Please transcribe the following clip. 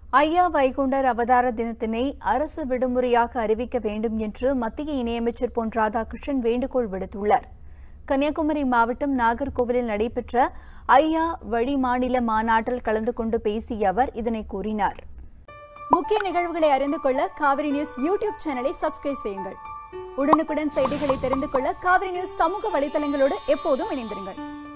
ஐயா வைகுண்டர் அவதார தினத்தினை அரசு விடுமுறையாக அறிவிக்க வேண்டும் என்று மத்திய இணையமைச்சர் பொன் ராதாகிருஷ்ணன் வேண்டுகோள் விடுத்துள்ளார். கன்னியாகுமரி மாவட்டம் நாகர்கோவிலில் நடைபெற்ற ஐயா வழி மாநில மாநாட்டில் கலந்து கொண்டு பேசிய அவர் இதனை கூறினார். முக்கிய நிகழ்வுகளை அறிந்து கொள்ள காவிரி நியூஸ் யூடியூப் சேனலை சப்ஸ்கிரைப் செய்யுங்கள். உடனுக்குடன் செய்திகளை தெரிந்து கொள்ள காவிரி நியூஸ் சமூக வலைதளங்களோடு எப்போதும் இணைந்திருங்கள்.